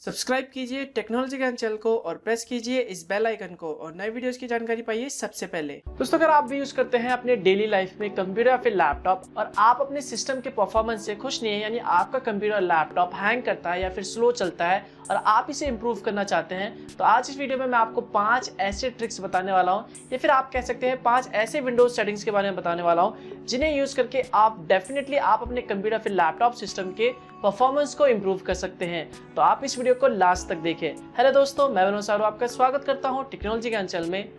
Subscribe कीजिए technology ज्ञान channel को और प्रेस कीजिए इस बेल आइकन को और नए वीडियोस की जानकारी पाइए सबसे पहले। दोस्तों, अगर आप भी यूज करते हैं अपने डेली लाइफ में कंप्यूटर या फिर लैपटॉप और आप अपने सिस्टम के परफॉर्मेंस से खुश नहीं है, यानी आपका कंप्यूटर लैपटॉप हैंग करता है या फिर स्लो चलता है और आप इसे इंप्रूव करना चाहते हैं, तो आज इस वीडियो में मैं आपको 5 ऐसे ट्रिक्स बताने वाला हूं, या फिर आप कह सकते हैं 5 ऐसे विंडोज सेटिंग्स के बारे में बताने वाला हूं जिन्हें यूज करके आप डेफिनेटली आप अपने कंप्यूटर फिर लैपटॉप सिस्टम के परफॉर्मेंस को इंप्रूव कर सकते हैं। तो आप इस वीडियो को लास्ट तक देखें। हेलो दोस्तों, मैं विनोद सारू आपका स्वागत करता हूं टेक्नोलॉजी ज्ञान चैनल में।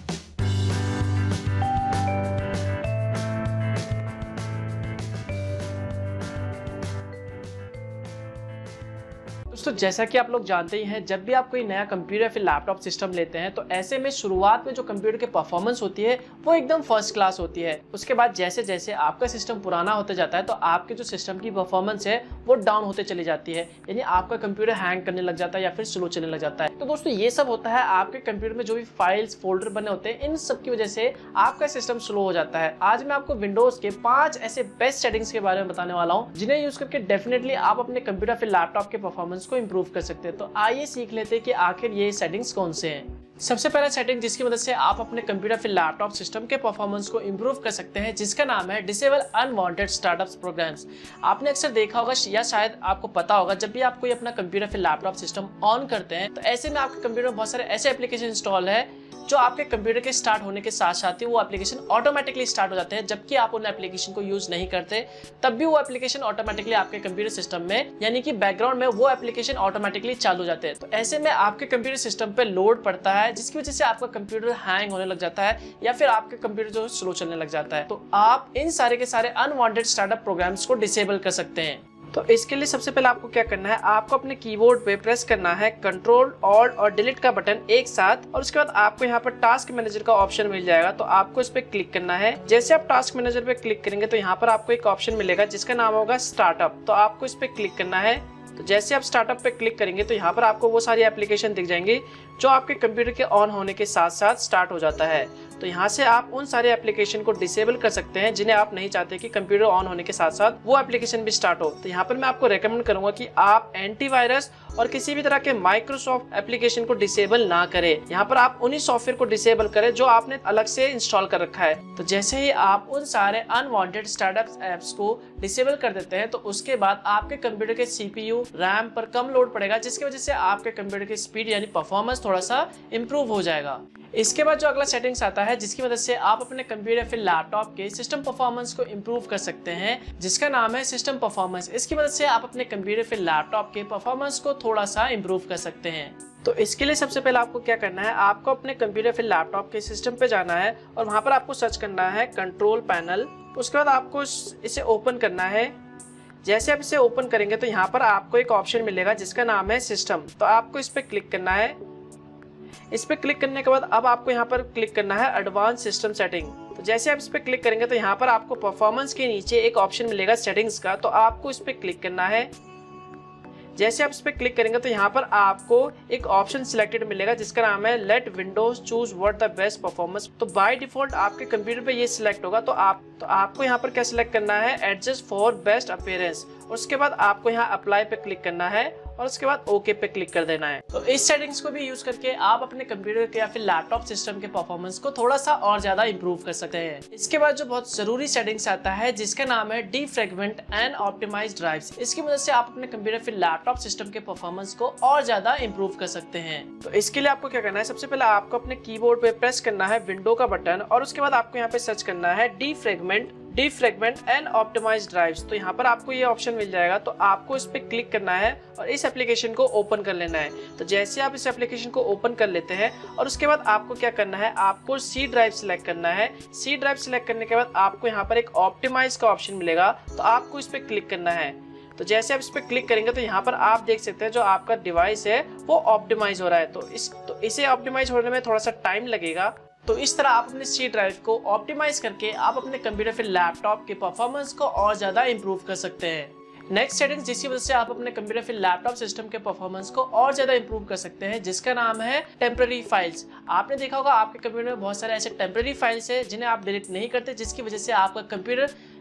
दोस्तों, जैसा कि आप लोग जानते ही हैं, जब भी आप कोई नया कंप्यूटर फिर लैपटॉप सिस्टम लेते हैं तो ऐसे में शुरुआत में जो कंप्यूटर की परफॉर्मेंस होती है वो एकदम फर्स्ट क्लास होती है। उसके बाद जैसे जैसे आपका सिस्टम पुराना होते जाता है तो आपके जो सिस्टम की परफॉर्मेंस है वो डाउन होते चली जाती है, यानी आपका कंप्यूटर हैंग करने लग जाता है या फिर स्लो चलने लग जाता है। तो दोस्तों, ये सब होता है आपके कंप्यूटर में जो भी फाइल्स फोल्डर बने होते हैं, इन सब की वजह से आपका सिस्टम स्लो हो जाता है। आज मैं आपको विंडोज के 5 ऐसे बेस्ट सेटिंग्स के बारे में बताने वाला हूँ जिन्हें यूज करके डेफिनेटली आप अपने कंप्यूटर फिर लैपटॉप के परफॉर्मेंस को इंप्रूव कर सकते हैं। तो आइए सीख लेते हैं कि आखिर ये सेटिंग्स कौन से हैं। सबसे पहला सेटिंग जिसकी मदद से आप अपने कंप्यूटर फिर लैपटॉप सिस्टम के परफॉर्मेंस को इंप्रूव कर सकते हैं, जिसका नाम है डिसेबल अनवांटेड स्टार्टअप्स प्रोग्राम्स। आपने अक्सर देखा होगा या शायद आपको पता होगा, जब भी आप कोई अपना कंप्यूटर फिर लैपटॉप सिस्टम ऑन करते हैं तो ऐसे में आपके कंप्यूटर में बहुत सारे ऐसे एप्लीकेशन इंस्टॉल है जो आपके कंप्यूटर के स्टार्ट होने के साथ साथ ही वो एप्लीकेशन ऑटोमेटिकली स्टार्ट हो जाते हैं। जबकि आप उन एप्लीकेशन को यूज नहीं करते तब भी वो एप्लीकेशन ऑटोमेटिकली आपके कंप्यूटर सिस्टम में, यानी कि बैकग्राउंड में वो एप्लीकेशन ऑटोमेटिकली चालू हो जाते हैं। तो ऐसे में आपके कंप्यूटर सिस्टम पे लोड पड़ता है, जिसकी वजह से आपका कंप्यूटर हैंग होने लग जाता है या फिर आपके कंप्यूटर जो स्लो चलने लग जाता है। तो आप इन सारे के सारे अनवांटेड स्टार्टअप प्रोग्राम्स को डिसेबल कर सकते हैं। तो इसके लिए सबसे पहले आपको क्या करना है, आपको अपने कीबोर्ड पे प्रेस करना है कंट्रोल ऑल्ट और डिलीट का बटन एक साथ, और उसके बाद आपको यहाँ पर टास्क मैनेजर का ऑप्शन मिल जाएगा। तो आपको इस पे क्लिक करना है। जैसे आप टास्क मैनेजर पे क्लिक करेंगे तो यहाँ पर आपको एक ऑप्शन मिलेगा जिसका नाम होगा स्टार्टअप। तो आपको इस पे क्लिक करना है। तो जैसे आप स्टार्टअप पे क्लिक करेंगे तो यहाँ पर आपको वो सारी एप्लीकेशन दिख जाएंगी जो आपके कंप्यूटर के ऑन होने के साथ साथ स्टार्ट हो जाता है। तो यहाँ से आप उन सारे एप्लीकेशन को डिसेबल कर सकते हैं जिन्हें आप नहीं चाहते कि कंप्यूटर ऑन होने के साथ साथ वो एप्लीकेशन भी स्टार्ट हो। तो यहाँ पर मैं आपको रेकमेंड करूंगा कि आप एंटीवायरस और किसी भी तरह के माइक्रोसॉफ्ट एप्लीकेशन को डिसेबल ना करें। यहाँ पर आप उन्हीं सॉफ्टवेयर को डिसेबल करें जो आपने अलग से इंस्टॉल कर रखा है। तो जैसे ही आप उन सारे अनवांटेड स्टार्टअप एप्स को डिसेबल कर देते हैं तो उसके बाद आपके कंप्यूटर के सीपीयू रैम पर कम लोड पड़ेगा, जिसकी वजह से आपके कंप्यूटर की स्पीड यानी परफॉर्मेंस थोड़ा सा इंप्रूव हो जाएगा। इसके बाद जो अगला सेटिंग्स आता है जिसकी मदद से आप अपने कंप्यूटर फिर लैपटॉप के सिस्टम परफॉर्मेंस को इंप्रूव कर सकते हैं, जिसका नाम है सिस्टम परफॉर्मेंस। इसकी मदद से आप अपने कंप्यूटर फिर लैपटॉप के परफॉर्मेंस को थोड़ा सा इंप्रूव कर सकते हैं। तो इसके लिए सबसे पहले आपको क्या करना है, आपको अपने कंप्यूटर फिर लैपटॉप के सिस्टम पे जाना है और वहां पर आपको सर्च करना है कंट्रोल पैनल। उसके बाद आपको इसे ओपन करना है। जैसे आप इसे ओपन करेंगे तो यहाँ पर आपको एक ऑप्शन मिलेगा जिसका नाम है सिस्टम। तो आपको इस पे क्लिक करना है। इस पे क्लिक करने के बाद अब आपको यहाँ पर क्लिक करना है एडवांस सिस्टम सेटिंग। तो जैसे आप इस पे क्लिक करेंगे तो यहाँ पर आपको परफॉर्मेंस के नीचे एक ऑप्शन मिलेगा सेटिंग्स का। तो आपको इस पे क्लिक करना है। जैसे आप इस पे क्लिक करेंगे तो यहाँ पर आपको एक ऑप्शन सिलेक्टेड मिलेगा जिसका नाम है let Windows choose what the best performance. तो बाय डिफॉल्ट आपके कंप्यूटर पे ये सिलेक्ट होगा। तो आपको यहाँ पर क्या सिलेक्ट करना है, एडजस्ट फॉर बेस्ट अपीयरेंस। उसके बाद आपको यहाँ अप्लाई पे क्लिक करना है और उसके बाद ओके पे क्लिक कर देना है। तो इस सेटिंग्स को भी यूज करके आप अपने कंप्यूटर के या फिर लैपटॉप सिस्टम के परफॉर्मेंस को थोड़ा सा और ज्यादा इंप्रूव कर सकते हैं। इसके बाद जो बहुत जरूरी सेटिंग्स आता है जिसका नाम है डीफ्रेगमेंट एंड ऑप्टिमाइज ड्राइव्स। इसकी मदद से आप अपने कंप्यूटर फिर लैपटॉप सिस्टम के परफॉर्मेंस को और ज्यादा इंप्रूव कर सकते हैं। तो इसके लिए आपको क्या करना है, सबसे पहले आपको अपने कीबोर्ड पे प्रेस करना है विंडो का बटन और उसके बाद आपको यहाँ पे सर्च करना है डीफ्रेगमेंट एंड ऑप्टिमाइज ड्राइव्स। तो यहाँ पर आपको ये ऑप्शन मिल जाएगा। तो आपको इस पे क्लिक करना है और इस एप्लीकेशन को ओपन कर लेना है। तो जैसे आप इस एप्लीकेशन को ओपन कर लेते हैं और उसके बाद आपको क्या करना है, आपको सी ड्राइव सिलेक्ट करना है। सी ड्राइव सिलेक्ट करने के बाद आपको यहाँ पर एक ऑप्टिमाइज का ऑप्शन मिलेगा। तो आपको इस पे क्लिक करना है। तो जैसे आप इस पे क्लिक करेंगे तो यहाँ पर आप देख सकते हैं जो आपका डिवाइस है वो ऑप्टिमाइज हो रहा है। तो इसे ऑप्टिमाइज होने में थोड़ा सा टाइम लगेगा। तो इस तरह आप अपने सी ड्राइव को ऑप्टिमाइज करके आप अपने कंप्यूटर फिर लैपटॉप के परफॉर्मेंस को और ज्यादा इंप्रूव कर सकते हैं। नेक्स्ट सेटिंग्स जिसकी वजह से आप अपने कंप्यूटर फिर लैपटॉप सिस्टम के परफॉर्मेंस को और ज्यादा इंप्रूव कर सकते हैं, जिसका नाम है टेम्पररी फाइल्स। आपने देखा होगा आपके कंप्यूटर में बहुत सारे ऐसे टेम्पररी फाइल्स है जिन्हें आप डिलीट नहीं करते, जिसकी वजह से आपका कंप्यूटर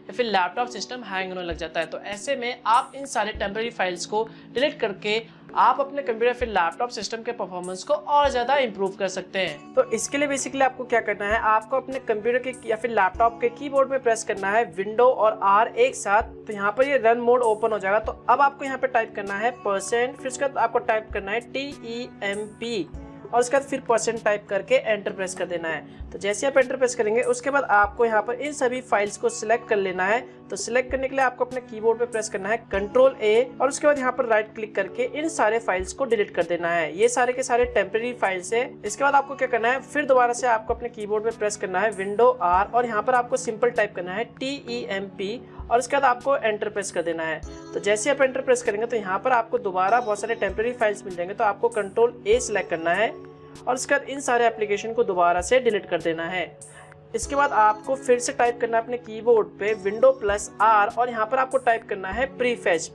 या फिर लैपटॉप सिस्टम हैंग होने लग जाता है। तो ऐसे में आप इन सारे टेम्परेरी फाइल्स को डिलीट करके आप अपने कंप्यूटर फिर लैपटॉप सिस्टम के परफॉर्मेंस को और ज़्यादा इंप्रूव कर सकते हैं। तो इसके लिए बेसिकली आपको क्या करना है, आपको अपने कंप्यूटर के या फिर लैपटॉप के कीबोर्ड में प्रेस करना है विंडो और R एक साथ। तो यहाँ पर ये रन मोड ओपन हो जाएगा। तो अब आपको यहाँ पे टाइप करना है %, फिर उसके बाद आपको टाइप करना है TEMP और उसके बाद फिर % टाइप करके एंटर प्रेस कर देना है। तो जैसे आप एंटर प्रेस करेंगे उसके बाद आपको यहाँ पर इन सभी फाइल्स को सिलेक्ट कर लेना है। तो सिलेक्ट करने के लिए आपको अपने कीबोर्ड पे प्रेस करना है Ctrl+A और उसके बाद यहाँ पर राइट क्लिक करके इन सारे फाइल्स को डिलीट कर देना है। ये सारे के सारे टेम्परेरी फाइल्स है। इसके बाद आपको क्या करना है, फिर दोबारा से आपको अपने कीबोर्ड पे प्रेस करना है विंडो R और यहाँ पर आपको सिंपल टाइप करना है TEMP और उसके बाद आपको एंटर प्रेस कर देना है। तो जैसे आप एंटर प्रेस करेंगे तो यहाँ पर आपको दोबारा बहुत सारे टेम्परेरी फाइल्स मिल जाएंगे। तो आपको Ctrl+A सिलेक्ट करना है और उसके बाद इन सारे एप्लीकेशन को दोबारा से डिलीट कर देना है। इसके बाद आपको फिर से टाइप करना है अपने कीबोर्ड पे Window+R और यहाँ पर आपको टाइप करना है प्रीफेच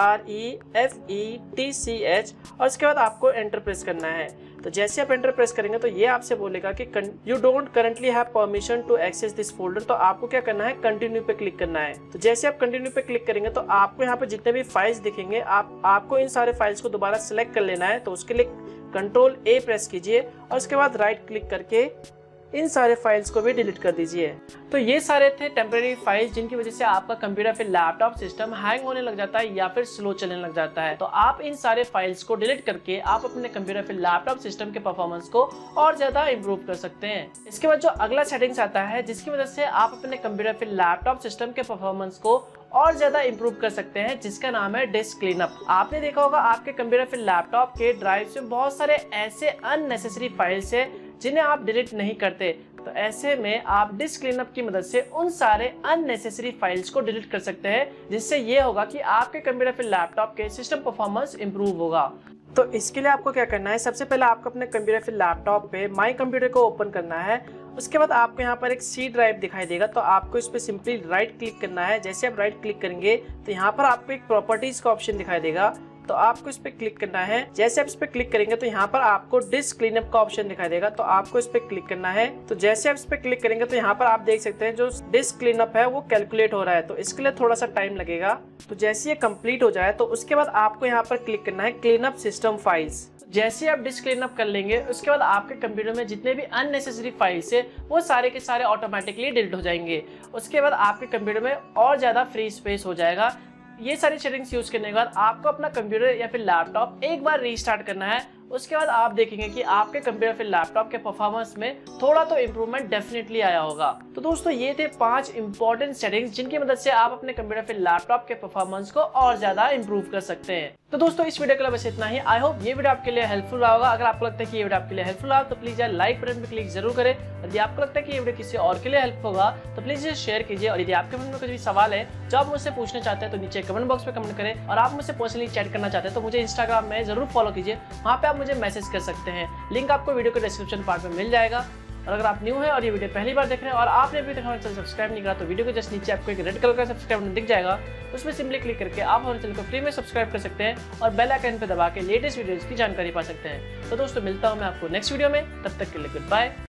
PREFETCH और उसके बाद आपको एंटर प्रेस करना है। तो जैसे आप एंटर प्रेस करेंगे तो ये आपसे बोलेगा कि you don't currently have permission to access this folder. तो आपको क्या करना है, कंटिन्यू पे क्लिक करना है। तो जैसे आप कंटिन्यू पे क्लिक करेंगे तो आपको यहाँ पे जितने भी फाइल्स दिखेंगे आपको इन सारे फाइल्स को दोबारा सिलेक्ट कर लेना है। तो उसके लिए Ctrl+A प्रेस कीजिए और उसके बाद राइट क्लिक करके इन सारे फाइल्स को भी डिलीट कर दीजिए। तो ये सारे थे टेम्परेरी फाइल्स जिनकी वजह से आपका कंप्यूटर फिर लैपटॉप सिस्टम हैंग होने लग जाता है या फिर स्लो चलने लग जाता है। तो आप इन सारे फाइल्स को डिलीट करके आप अपने कंप्यूटर फिर लैपटॉप सिस्टम के परफॉर्मेंस को और ज्यादा इंप्रूव कर सकते हैं। इसके बाद जो अगला सेटिंग्स आता है जिसकी वजह से आप अपने कंप्यूटर फिर लैपटॉप सिस्टम के परफॉर्मेंस को और ज्यादा इंप्रूव कर सकते हैं, जिसका नाम है डिस्क क्लीनअप। आपने देखा होगा आपके कंप्यूटर फिर लैपटॉप के ड्राइव में बहुत सारे ऐसे अननेसेसरी फाइल्स है जिन्हें आप डिलीट नहीं करते। तो ऐसे में आप डिस्क क्लीनअप की मदद से उन सारे अननेसेसरी फाइल्स को डिलीट कर सकते हैं, जिससे ये होगा कि आपके कंप्यूटर फिर लैपटॉप के सिस्टम परफॉर्मेंस इंप्रूव होगा। तो इसके लिए आपको क्या करना है, सबसे पहले आपको अपने कंप्यूटर फिर लैपटॉप पे माई कंप्यूटर को ओपन करना है। उसके बाद आपको यहाँ पर एक C ड्राइव दिखाई देगा। तो आपको इस पर सिंपली राइट क्लिक करना है। जैसे आप राइट क्लिक करेंगे तो यहाँ पर आपको एक प्रॉपर्टीज का ऑप्शन दिखाई देगा। तो आपको इस पे क्लिक करना है। जैसे आप इस पे क्लिक करेंगे तो यहाँ पर आपको डिस्क क्लीनअप का ऑप्शन दिखाई देगा। तो आपको इस पे क्लिक करना है। तो जैसे आप इस पे क्लिक करेंगे तो यहाँ पर आप देख सकते हैं जो डिस्क क्लीनअप है वो कैलकुलेट हो रहा है। तो इसके लिए थोड़ा सा टाइम लगेगा। तो जैसे ये कंप्लीट हो जाए तो उसके बाद आपको यहाँ पर क्लिक करना है क्लीनअप सिस्टम फाइल्स। जैसे आप डिस्क क्लीनअप कर लेंगे उसके बाद आपके कंप्यूटर में जितने भी अननेसेसरी फाइल्स है वो सारे के सारे ऑटोमेटिकली डिलीट हो जाएंगे। उसके बाद आपके कंप्यूटर में और ज़्यादा फ्री स्पेस हो जाएगा। ये सारी सेटिंग्स यूज करने के बाद आपको अपना कंप्यूटर या फिर लैपटॉप एक बार रीस्टार्ट करना है। उसके बाद आप देखेंगे कि आपके कंप्यूटर फिर लैपटॉप के परफॉर्मेंस में थोड़ा तो इम्प्रूवमेंट डेफिनेटली आया होगा। तो दोस्तों ये थे 5 इंपॉर्टेंट सेटिंग्स जिनकी मदद से आप अपने कंप्यूटर फिर लैपटॉप के परफॉर्मेंस को और ज्यादा इंप्रूव कर सकते हैं। तो दोस्तों इस वीडियो के लिए बस इतना ही। आई होप ये वीडियो आपके लिए हेल्पफुल रहा होगा। अगर आपको लगता है कि ये वीडियो आपके लिए हेल्पफुल रहा तो प्लीज यार लाइक बटन पर क्लिक जरूर करें। यदि आपको लगता है कि ये वीडियो किसी और के लिए हेल्प होगा तो प्लीज इसे शेयर कीजिए। और यदि आपके मन में कुछ भी सवाल है जो आप मुझसे पूछना चाहते हैं तो नीचे कमेंट बॉक्स में कमेंट करें। और आप मुझसे पर्सनली चैट करना चाहते हैं तो मुझे इंस्टाग्राम में जरूर फॉलो कीजिए, वहाँ पे आप मुझे मैसेज कर सकते हैं। लिंक आपको वीडियो के डिस्क्रिप्शन पार्ट में मिल जाएगा। और अगर आप न्यू है और ये वीडियो पहली बार देख रहे हैं और आपने अभी तक हमारे चैनल सब्सक्राइब नहीं करा तो वीडियो के जस्ट नीचे आपको एक रेड कलर का सब्सक्राइब बटन दिख जाएगा। उसमें सिंपली क्लिक करके आप हमारे चैनल को फ्री में सब्सक्राइब कर सकते हैं और बेल आइकन पे दबा के लेटेस्ट वीडियोस की जानकारी पा सकते हैं। तो दोस्तों मिलता हूं मैं आपको नेक्स्ट वीडियो में, तब तक के लिए गुड बाय।